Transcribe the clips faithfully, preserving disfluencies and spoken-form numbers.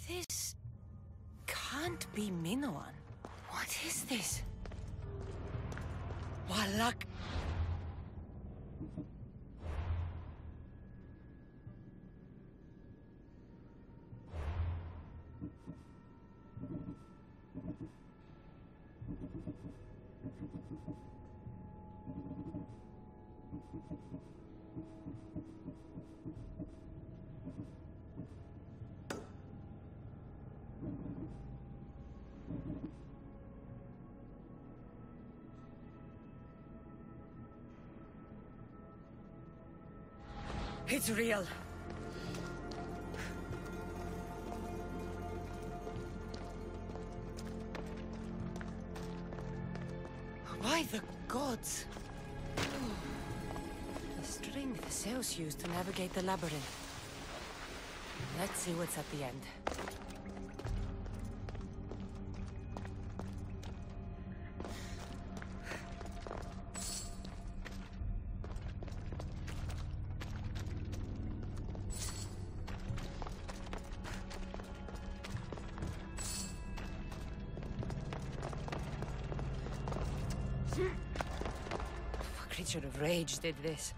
This can't be Minoan. What is this? Walak. It's real. By the gods! The string the Zeus used to navigate the labyrinth. Let's see what's at the end. What creature of rage did this?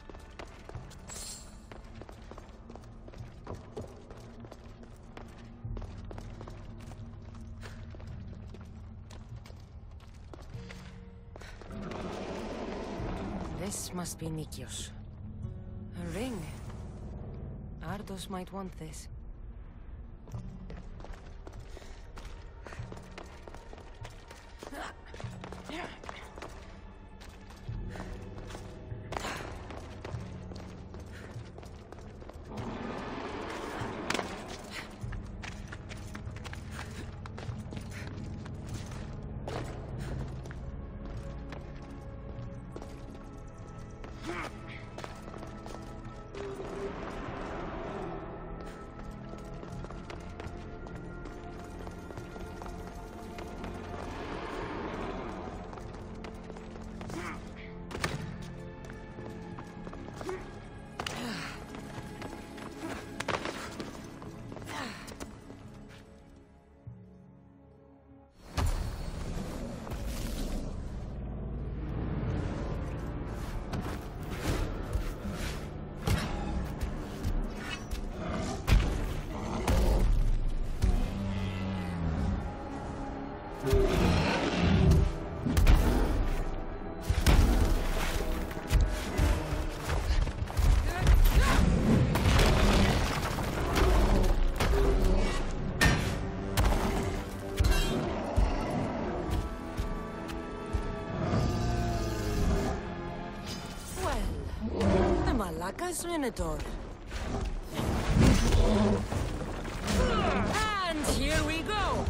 This must be Nikios. A ring. Ardos might want this. Malaka's Minotaur. And here we go!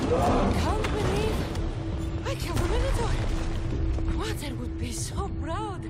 Can't believe I killed a Minotaur! Water would be so proud!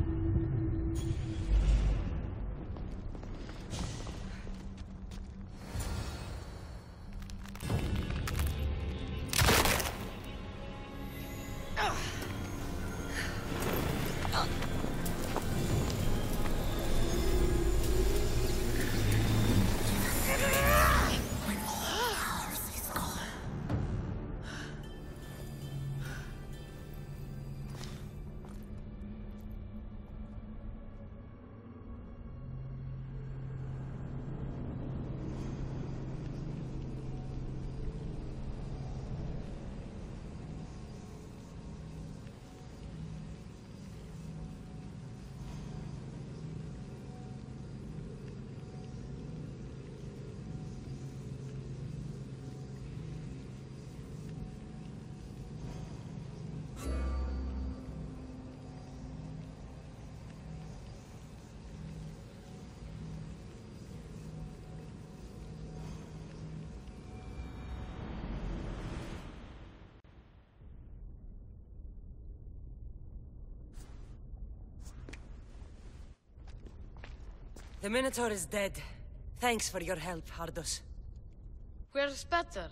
The Minotaur is dead. Thanks for your help, Ardos. Where's better?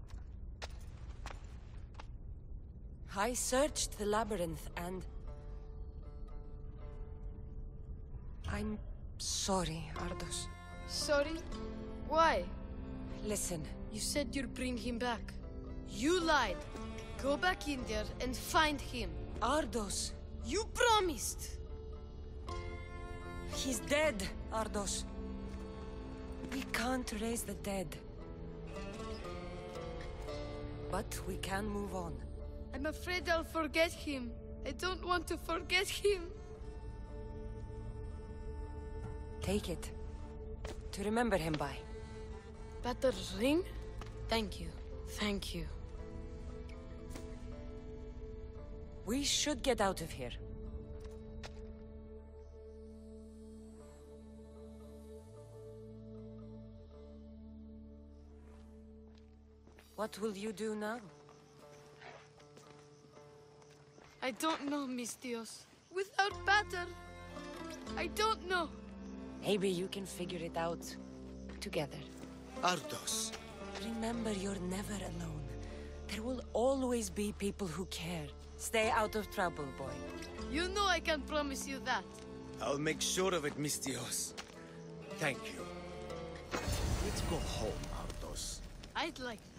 I searched the labyrinth and... I'm sorry, Ardos. Sorry? Why? Listen. You said you'd bring him back. You lied. Go back in there and find him. Ardos. You promised! He's dead, Ardos. We can't raise the dead. But we can move on. I'm afraid I'll forget him. I don't want to forget him. Take it. To remember him by. Better's ring? Thank you. Thank you. We should get out of here. What will you do now? I don't know, Miss Dios. Without Batter, I don't know. Maybe you can figure it out together. Ardos. Remember, you're never alone. There will always be people who care. Stay out of trouble, boy. You know I can promise you that. I'll make sure of it, Miss Dios. Thank you. Let's go home, Ardos. I'd like that.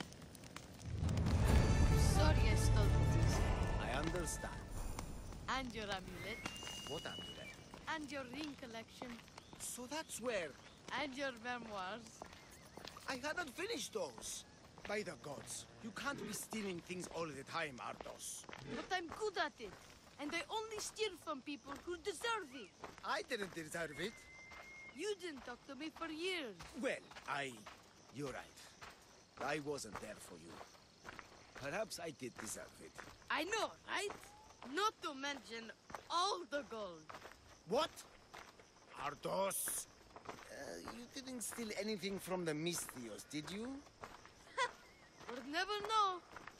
Sorry I stole it. I understand. And your amulet. What amulet? And your ring collection. So that's where... And your memoirs. I hadn't finished those. By the gods, you can't be stealing things all the time, Ardos. But I'm good at it. And I only steal from people who deserve it. I didn't deserve it. You didn't talk to me for years. Well, I... You're right. I wasn't there for you. Perhaps I did deserve it. I know, right? Not to mention all the gold. What? Ardos? Uh, you didn't steal anything from the Mistios, did you? We'll never know.